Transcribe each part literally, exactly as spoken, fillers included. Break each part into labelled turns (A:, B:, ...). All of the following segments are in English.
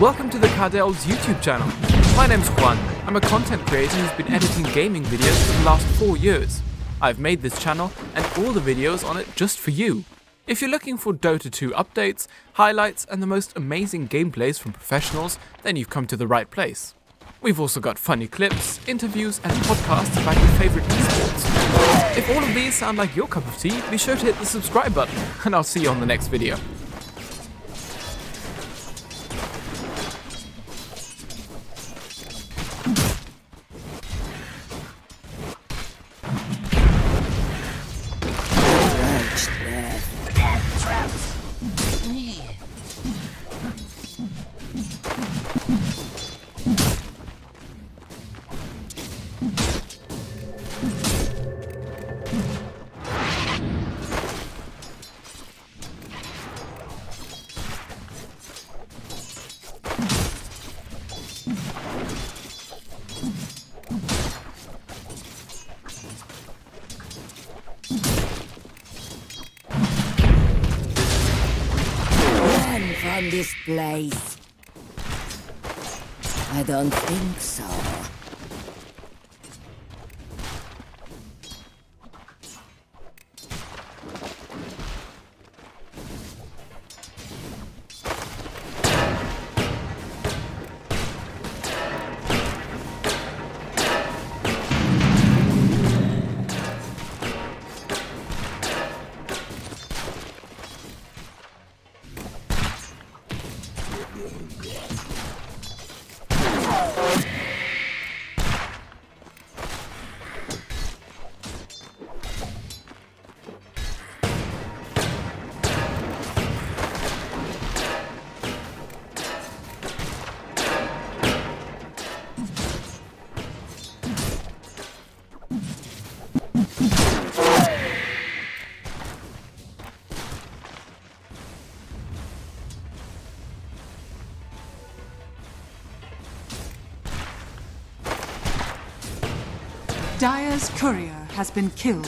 A: Welcome to the Cardell's YouTube channel. My name's Juan. I'm a content creator who's been editing gaming videos for the last four years. I've made this channel and all the videos on it just for you. If you're looking for Dota two updates, highlights and the most amazing gameplays from professionals, then you've come to the right place. We've also got funny clips, interviews and podcasts about your favourite esports. If all of these sound like your cup of tea, be sure to hit the subscribe button and I'll see you on the next video.
B: From this place. I don't think so.
C: Dire's courier has been killed.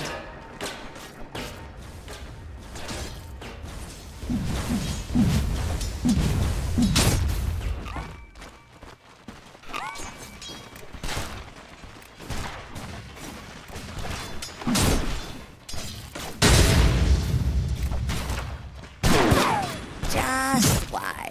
B: Just why?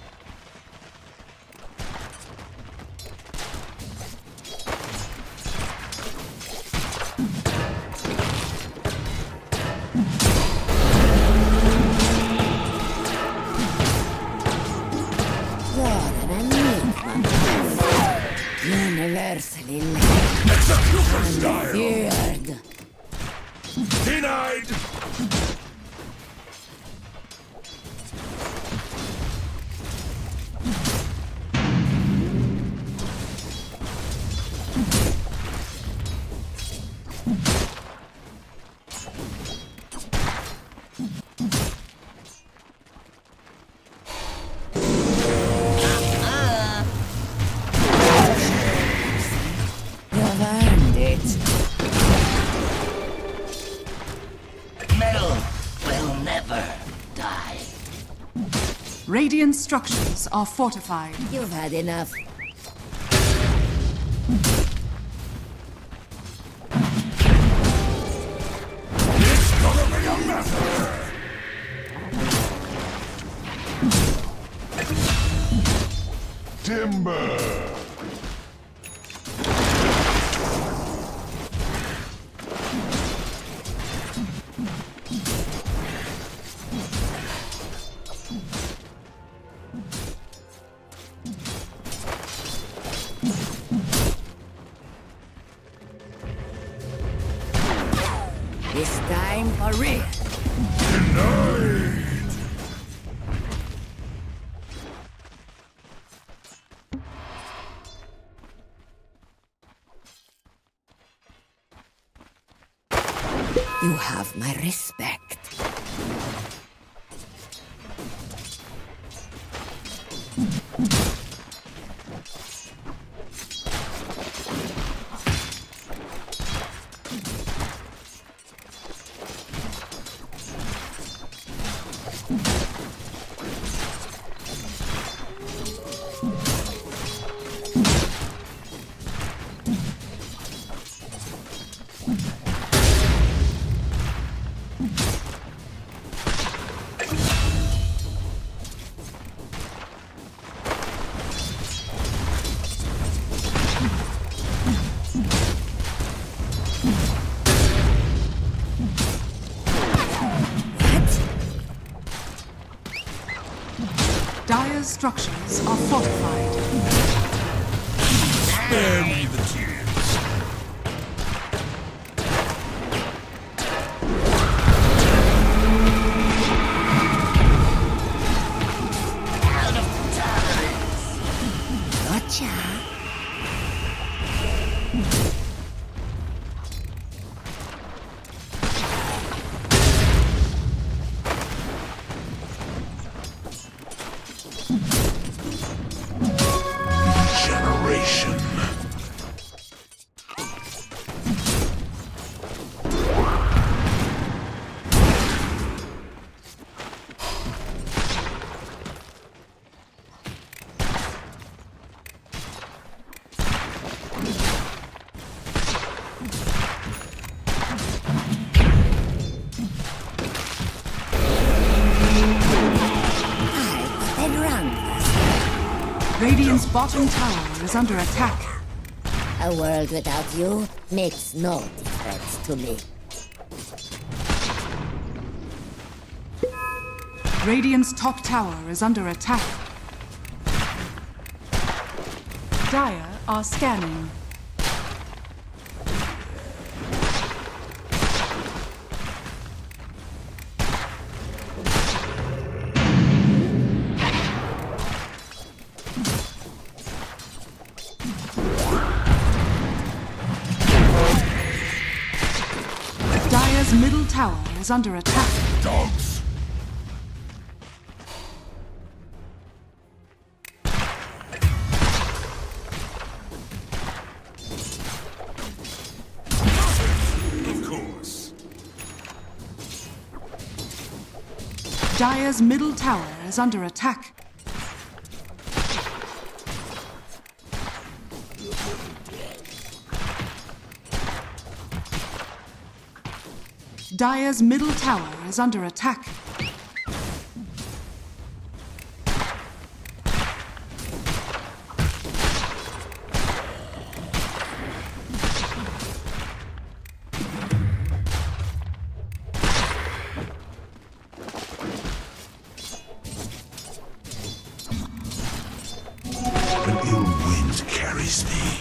B: Universally feared.
D: Denied!
C: Radiant structures are fortified.
B: You've had enough.
D: It's gonna be a massacre! Timber!
B: This time for real.
D: Denied!
B: You have my respect.
C: Dire's structures are fortified.
D: Spare me the tears.
B: Gotcha.
D: Generation.
C: Radiant's bottom tower is under attack.
B: A world without you makes no difference to me.
C: Radiant's top tower is under attack. Dire are scanning. Dire's middle tower is under attack.
D: Dogs. Of course.
C: Dire's middle tower is under attack. Dire's middle tower is under attack.
D: An ill wind carries me.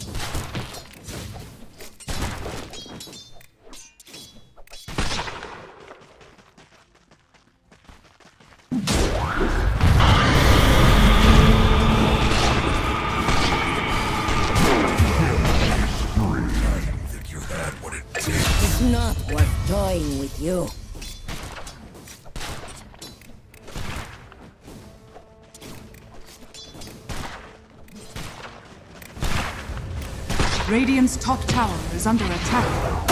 B: It's not worth toying with you.
C: Radiant's top tower is under attack.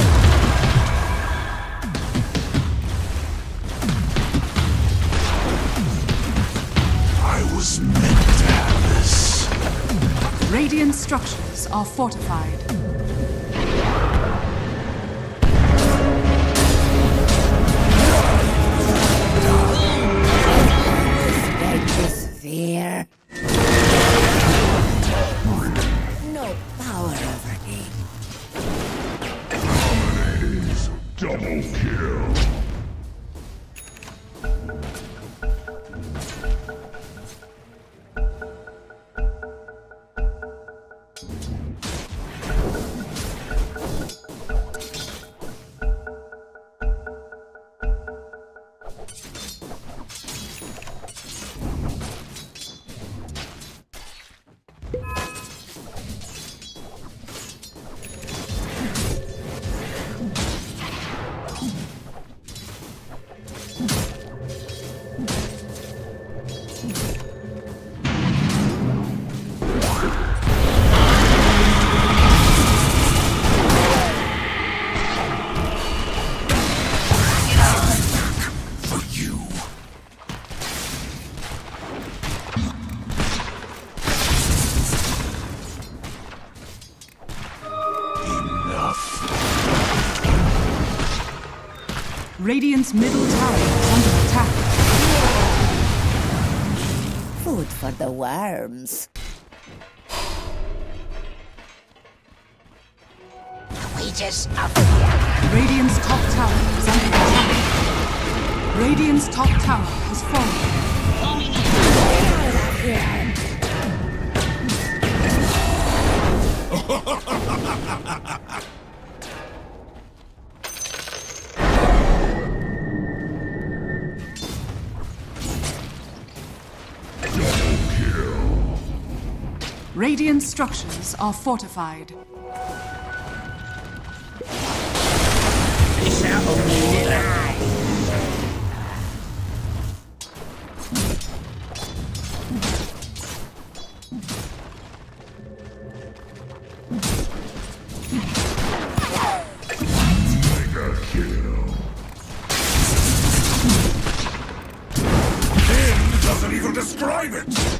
D: I was meant to have this.
C: Radiant structures are fortified.
B: Fear. No power over me.
D: Double kill.
C: Radiant's middle tower is under attack.
B: Food for the worms. Wages of
C: Radiant's top tower is under attack. Radiant's top tower has fallen. Radiant structures are fortified.
D: Mega kill. Him doesn't even describe it.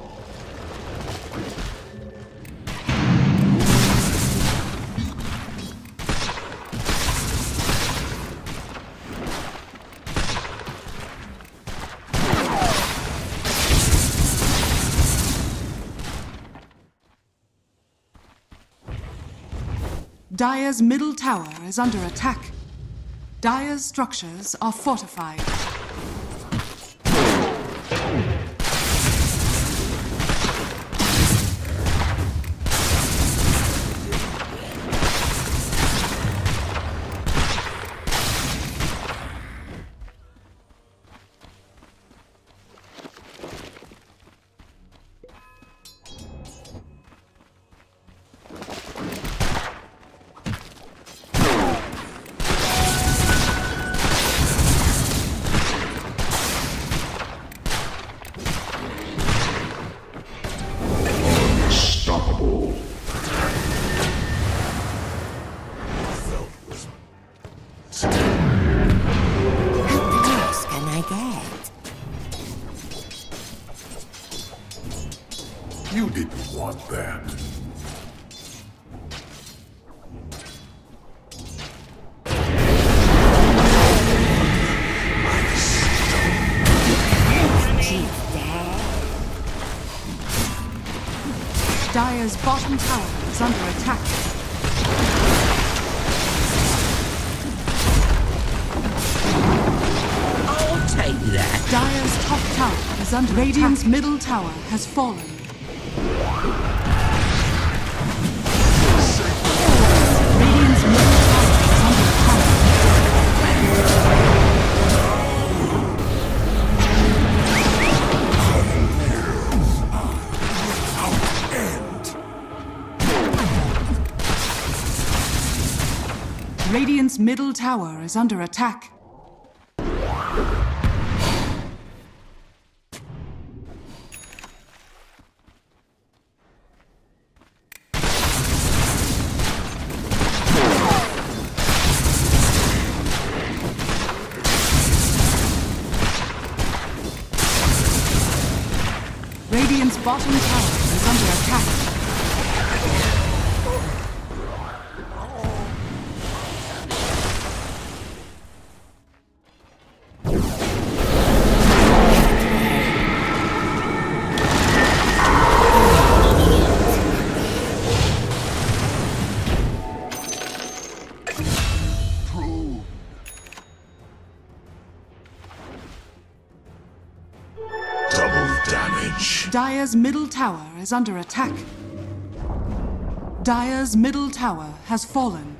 C: Dire's middle tower is under attack. Dire's structures are fortified.
D: You didn't want that.
C: Dire's bottom tower is under attack.
E: I'll take that.
C: Dire's top tower is under Radiant's attack. Middle tower has fallen. Radiant's middle tower is under attack. Radiant's middle tower is under attack. Radiant's bottom tower is under attack. Dire's middle tower is under attack. Dire's middle tower has fallen.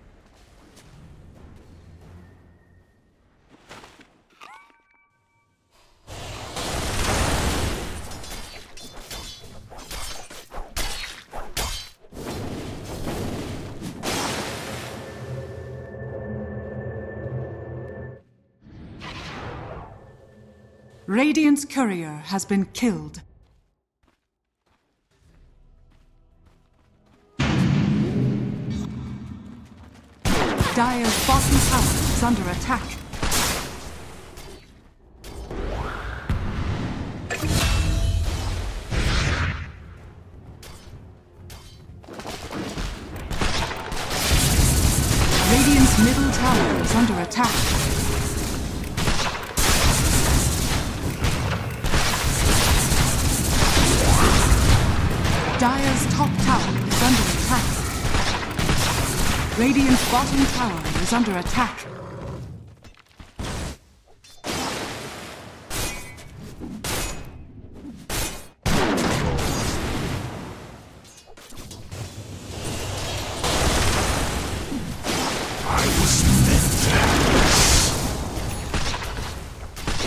C: Radiant's courier has been killed. Dire's bottom tower is under attack. Radiant's middle tower is under attack. Dire's top tower is under attack. Radiant's bottom tower is under attack.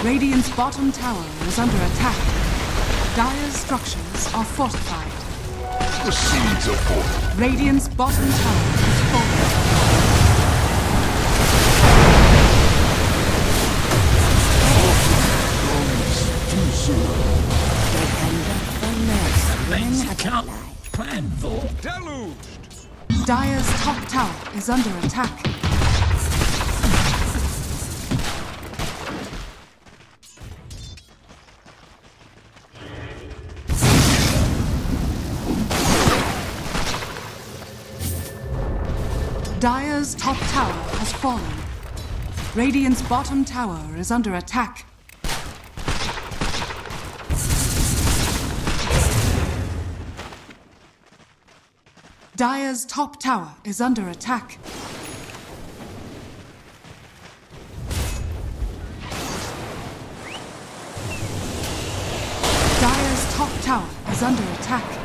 C: Radiant's bottom tower is under attack. Dire's structures are fortified.
D: The seeds of hope.
C: Radiant's bottom tower is falling.
D: Too soon.
B: They come back from nurse.
E: Things you
B: Another
E: can't
B: life.
E: plan for.
C: Dire's top tower is under attack. Dire's top tower has fallen. Radiant's bottom tower is under attack. Dire's top tower is under attack. Dire's top tower is under attack.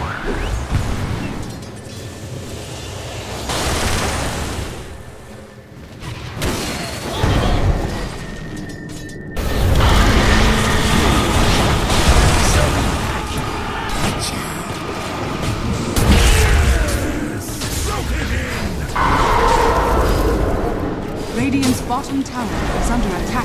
C: Radiant's bottom tower is under attack.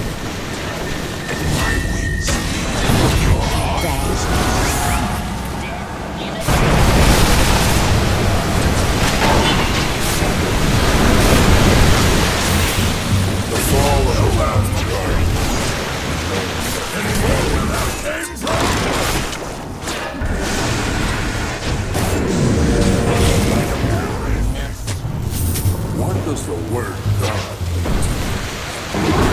D: The fall of the last guard. Anyone without name What does the word God mean?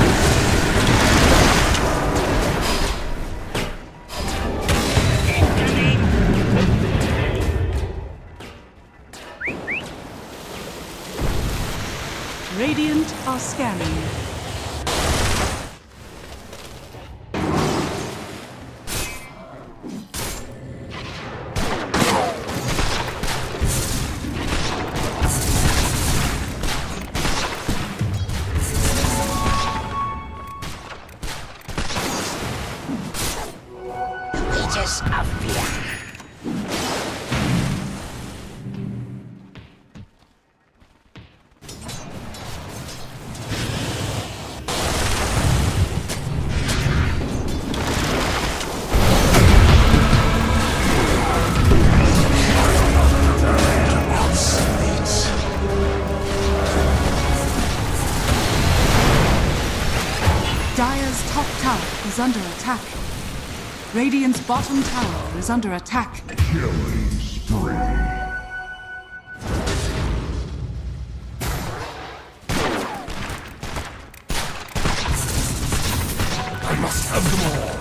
C: Radiant are scanning.
E: Creatures of fear.
C: Dire's top tower is under attack. Radiant's bottom tower is under attack.
D: Killing spree. I must have them all.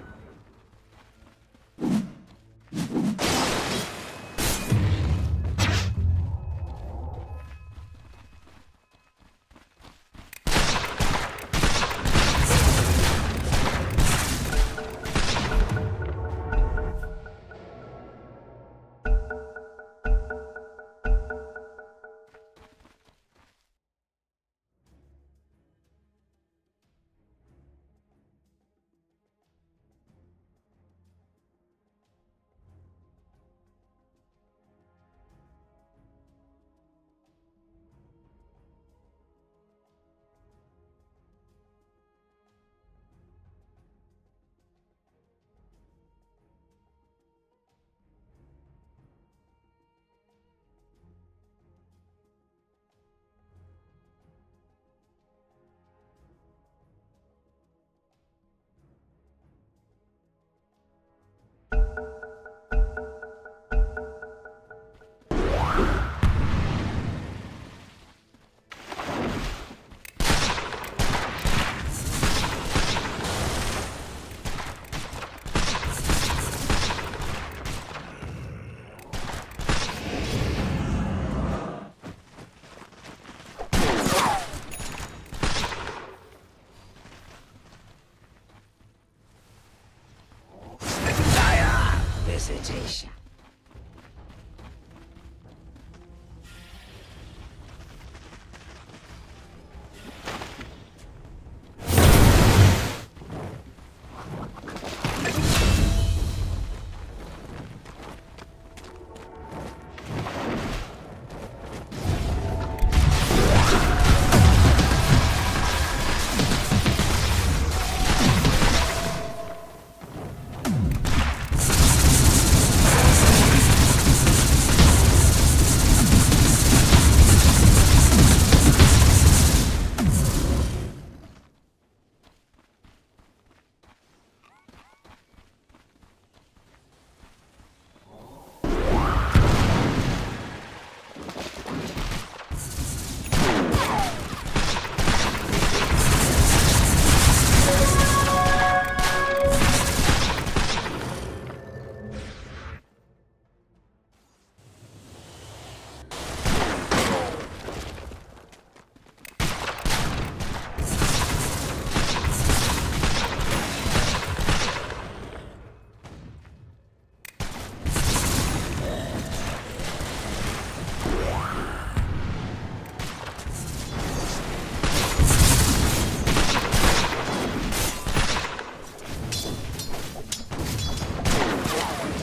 E: Visitation.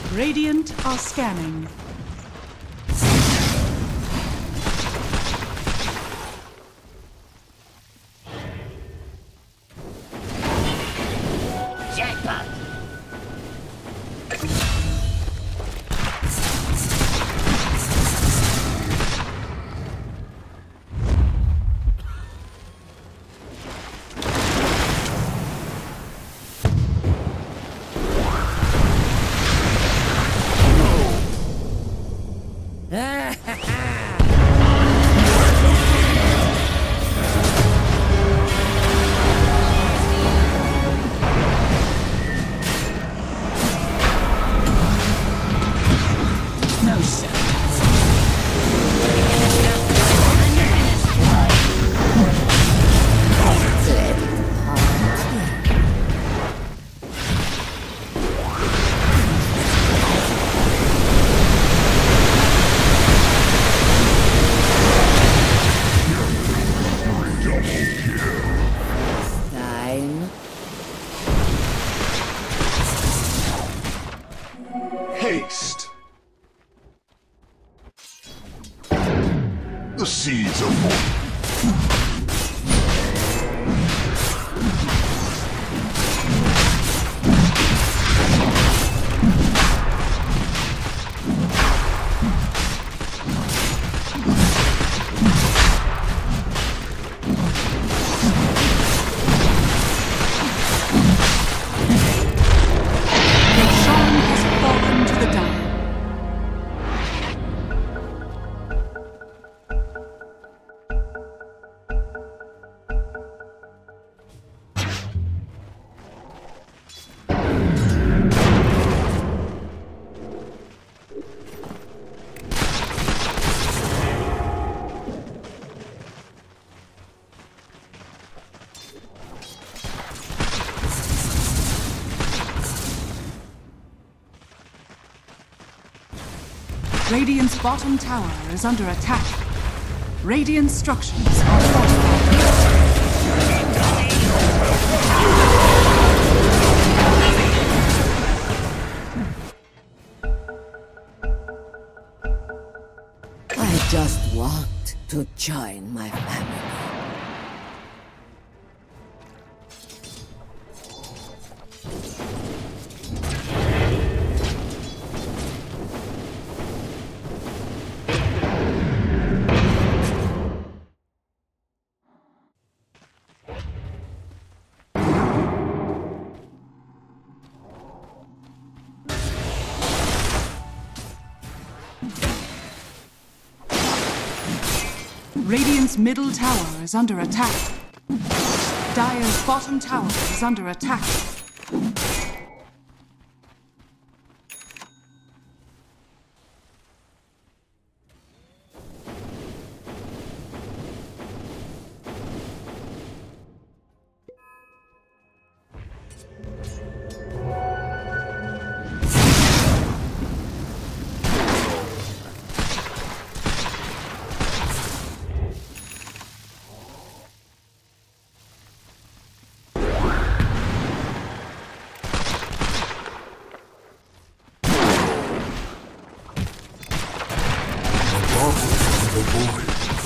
C: Radiant are scanning.
E: Jackpot!
D: Haste. The seeds of war.
C: Sean has fallen to the Dire. Radiant's bottom tower is under attack. Radiant structures are fortified.
B: I just want to join my family.
C: Radiant's middle tower is under attack. Dire's bottom tower is under attack.
D: The void.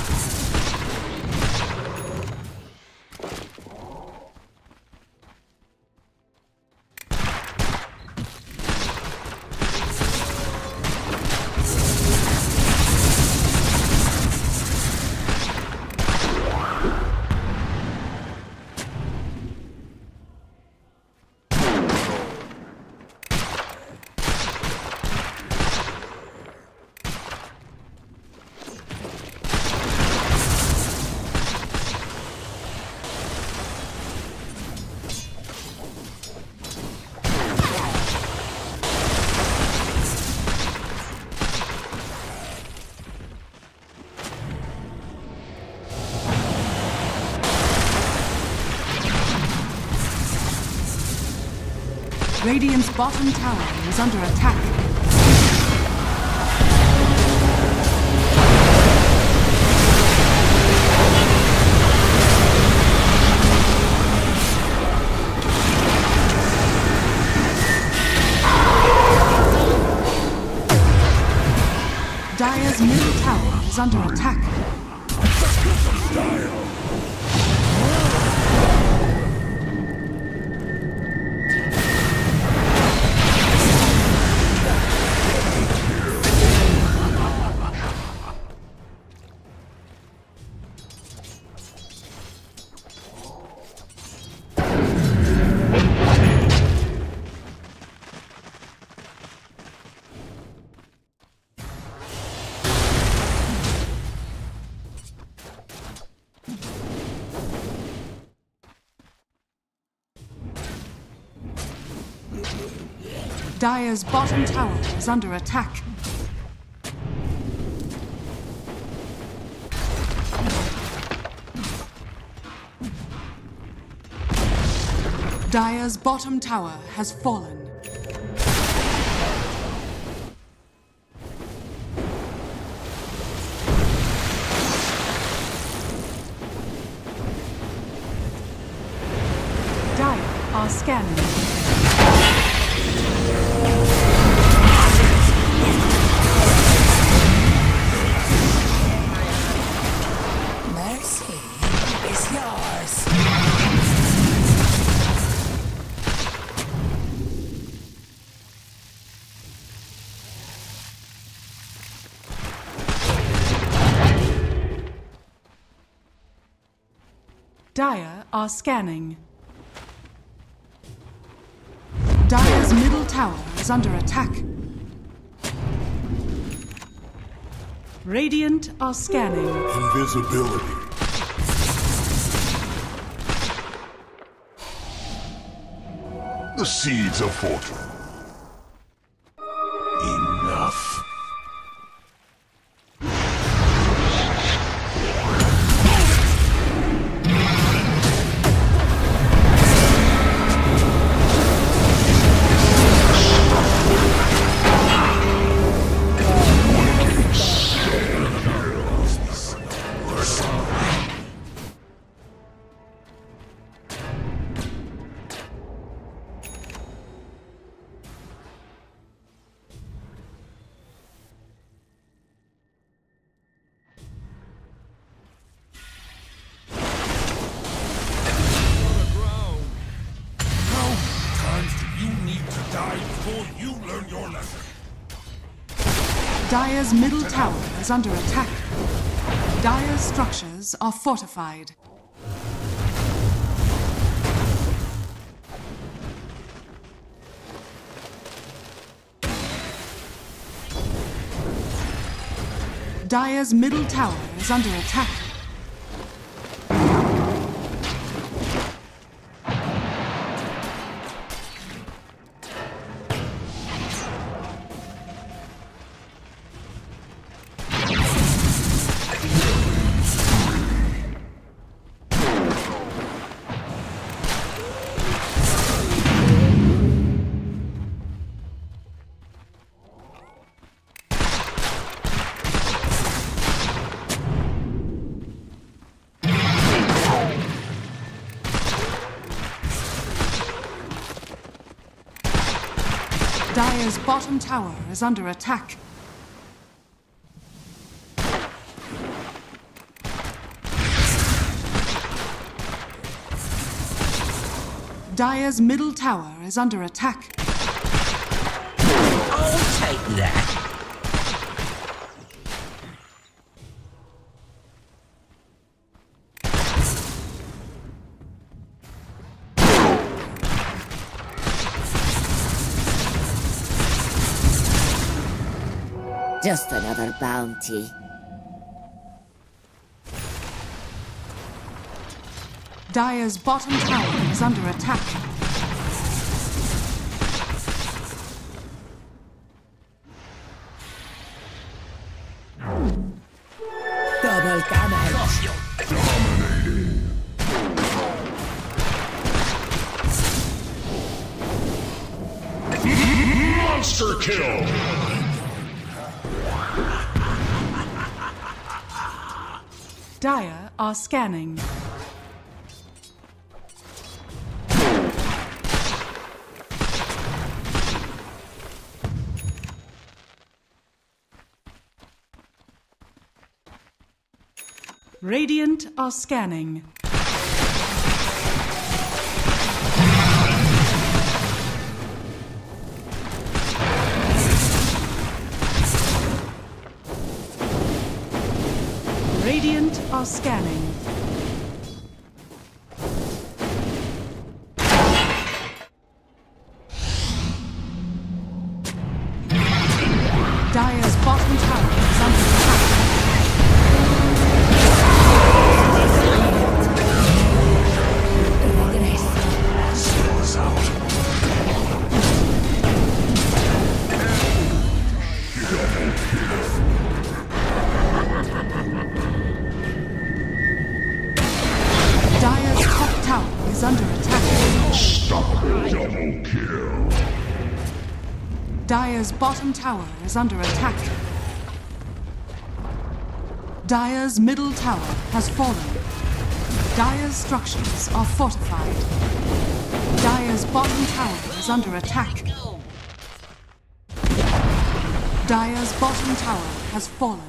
C: Radiant's bottom tower is under attack. Dire's middle tower is under attack. Dire's bottom tower is under attack. Dire's bottom tower has fallen. Dire are scanning.
E: Mercy is yours.
C: Dire are scanning. Dire's middle tower is under attack. Radiant are scanning.
D: Invisibility. The seeds of fortune. Enough.
C: Dire's middle tower is under attack. Dire's structures are fortified. Dire's middle tower is under attack. Dire's bottom tower is under attack. Dire's middle tower is under attack.
E: I'll take that.
B: Just another bounty.
C: Dire's bottom tower is under attack.
B: Double damage.
D: Monster kill!
C: Dire are scanning. Radiant are scanning. Radiant are scanning. Dire's bottom tower is under attack.
D: Stars out.
C: Dire's top tower is under attack.
D: Unstoppable double kill.
C: Dire's bottom tower is under attack. Dire's middle tower has fallen. Dire's structures are fortified. Dire's bottom tower is under attack. Dire's bottom tower has fallen.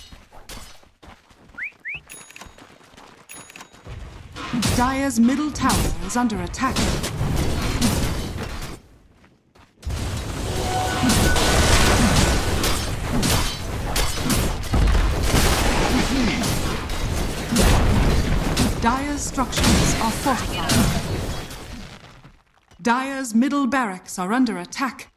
C: Dire's middle tower is under attack. Dire's structures are fortified. Dire's middle barracks are under attack.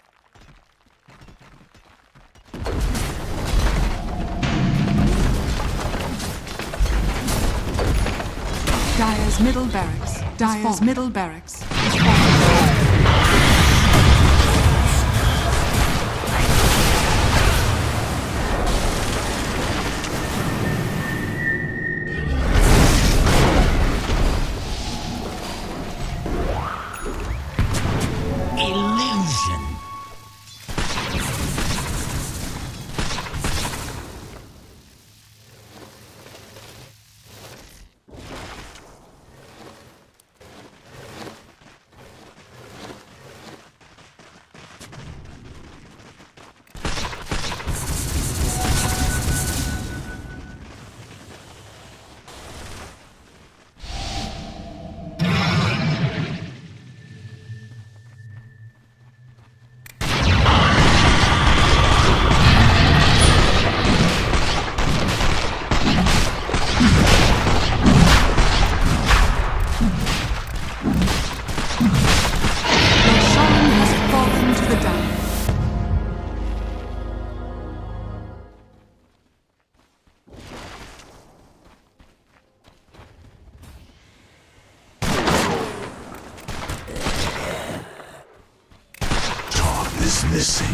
C: Dire's middle barracks. Dire's middle barracks.
E: Illusion.
D: Missing.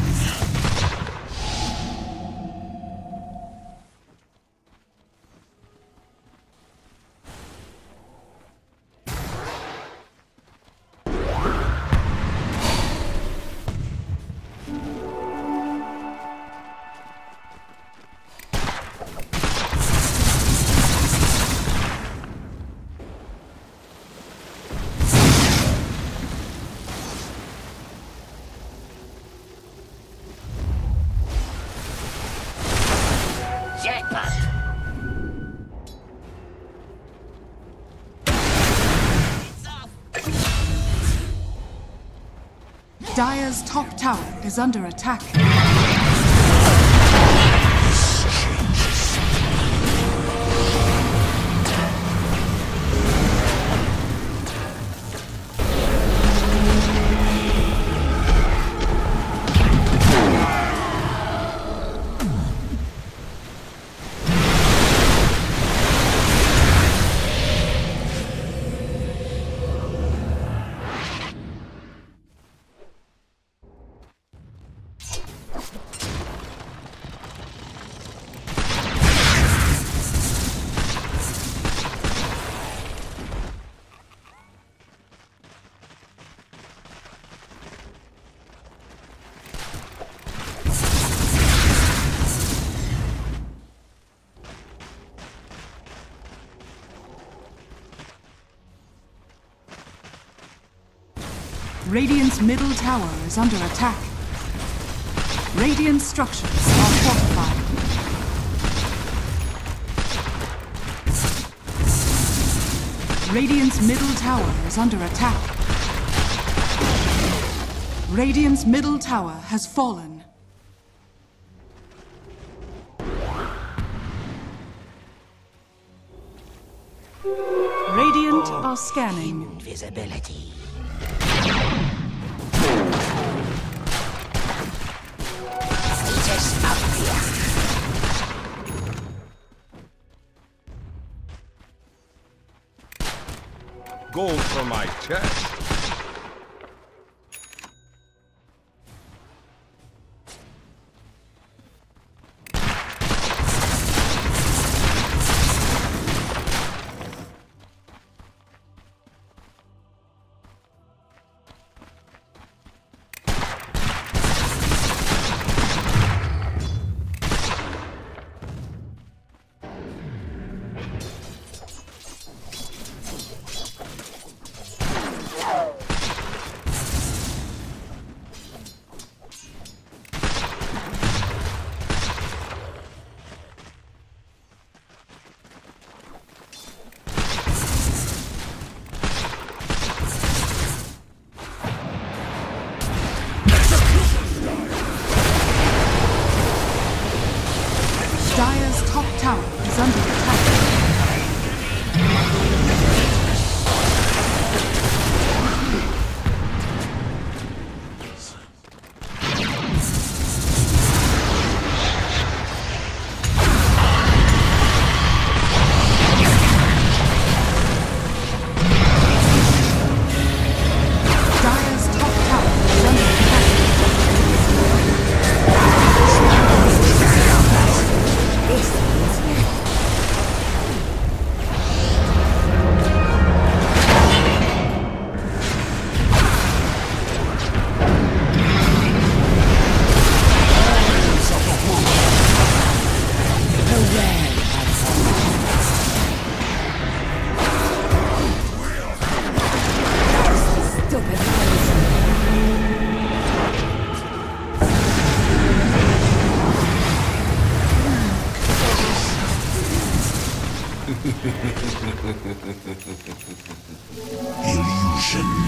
C: Dire's top tower is under attack. Radiant's middle tower is under attack. Radiant structures are fortified. Radiant's middle tower is under attack. Radiant's middle tower has fallen. Radiant are scanning.
E: Invisibility. Status up here.
F: Gold for my chest.
C: Dire's top tower is under attack. Dire's top tower is under attack.
B: This is
D: Illusion.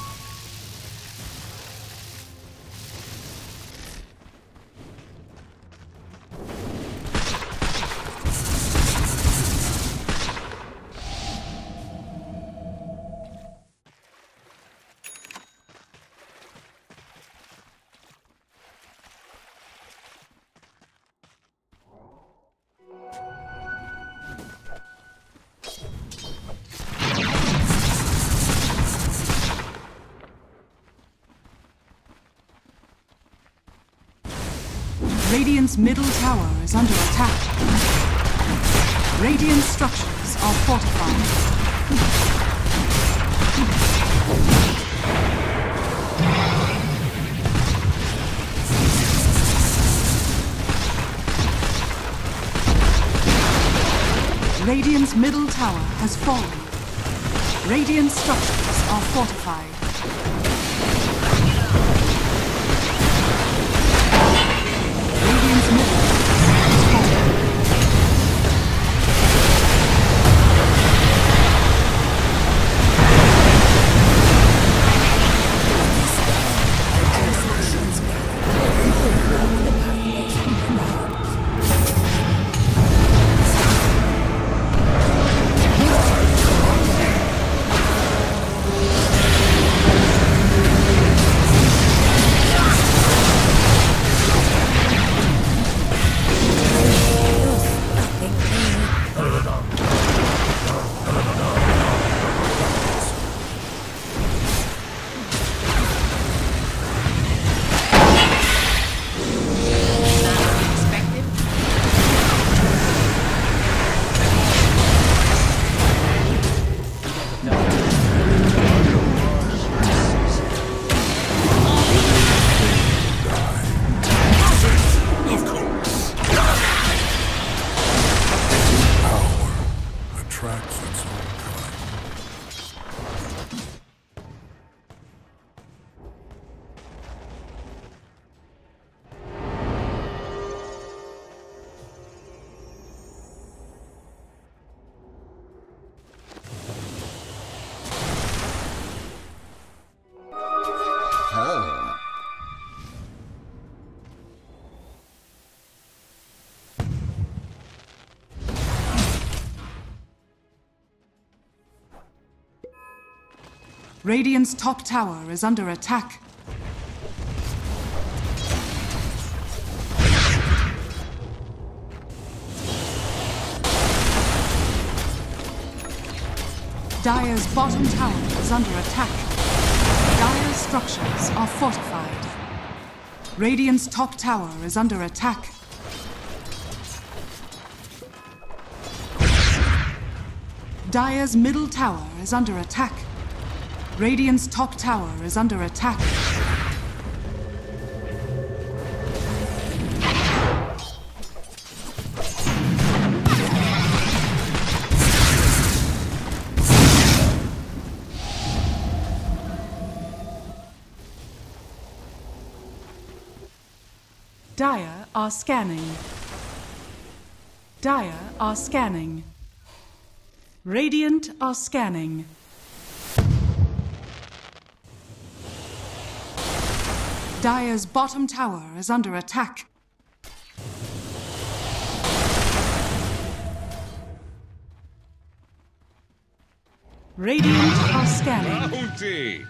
C: Radiant's middle tower is under attack. Radiant structures are fortified. Radiant's middle tower has fallen. Radiant structures are fortified. Radiant's middle tower has fallen. Radiant's top tower is under attack. Dire's bottom tower is under attack. Dire's structures are fortified. Radiant's top tower is under attack. Dire's middle tower is under attack. Radiant's top tower is under attack. Dire are scanning. Dire are scanning. Radiant are scanning. Dire's bottom tower is under attack. Radiant are scanning.
F: Bounty!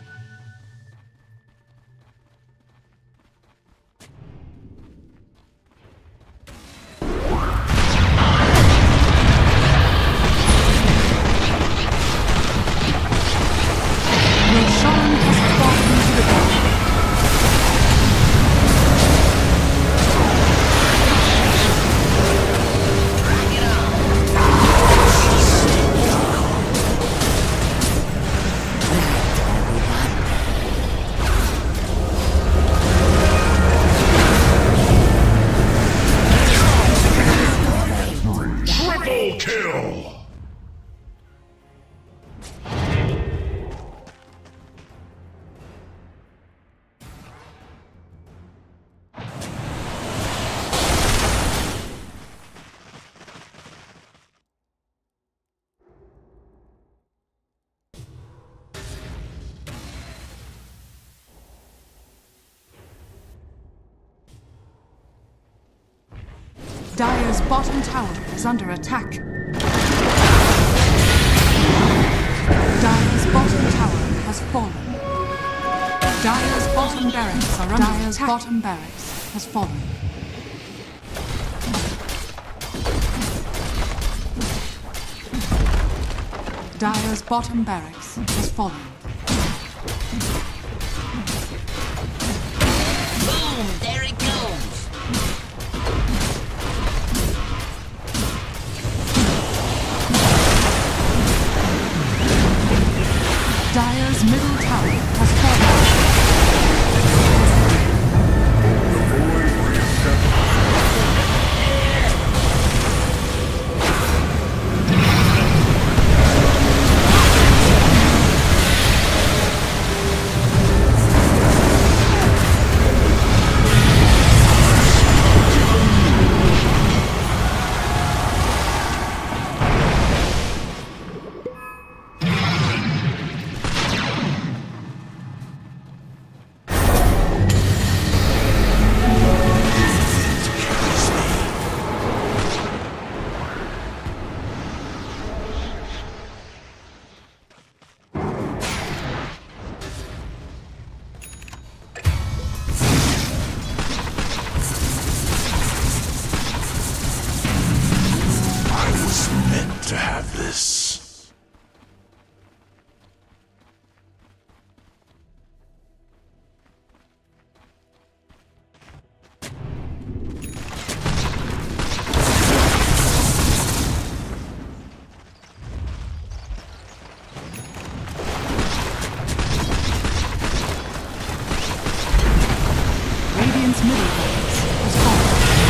C: Roshan has fallen to the ground.
D: Triple kill!
C: Dire's bottom tower is under attack. Dire's bottom tower has fallen. Dire's bottom barracks are under Dire's attack. Bottom barracks has fallen. Dire's bottom barracks has fallen.
E: Boom! There it goes!
C: Dire's middle tower has fallen.
D: To have this.
C: Radiant's middle barracks has fallen.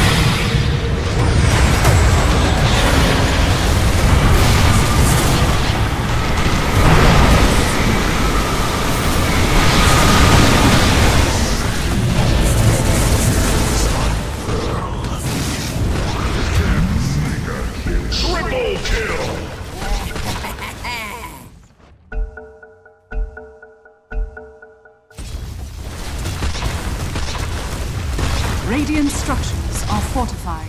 D: Triple kill!
C: Radiant structures are fortified.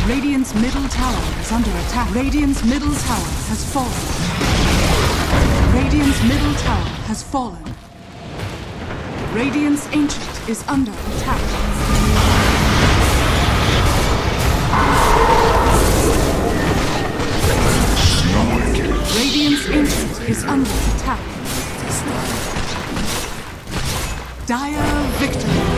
C: Radiant's middle tower is under attack. Radiant's middle tower has fallen. Radiant's middle tower has fallen. Radiant's ancient is under attack. Radiant's ancient is under attack. Dire victory.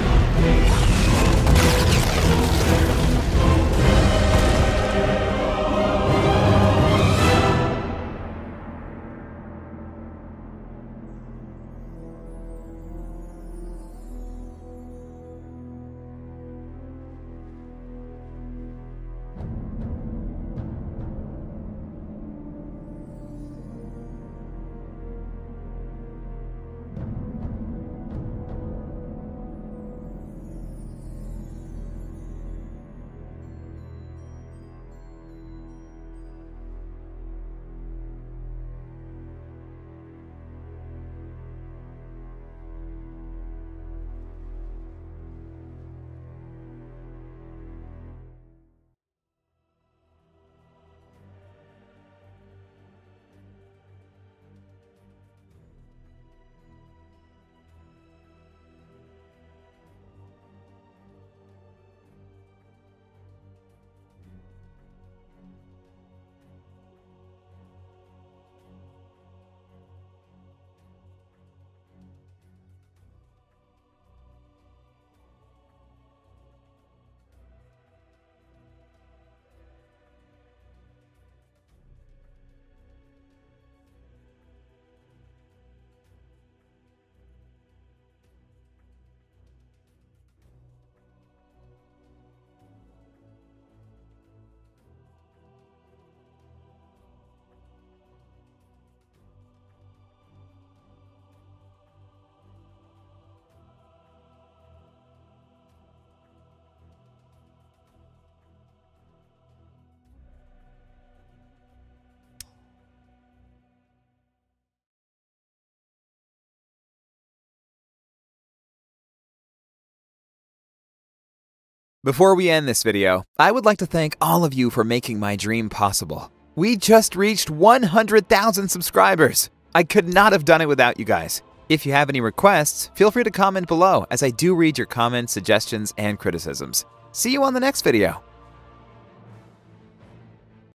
G: Before we end this video, I would like to thank all of you for making my dream possible. We just reached one hundred thousand subscribers. I could not have done it without you guys. If you have any requests, feel free to comment below, as I do read your comments, suggestions, and criticisms. See you on the next video.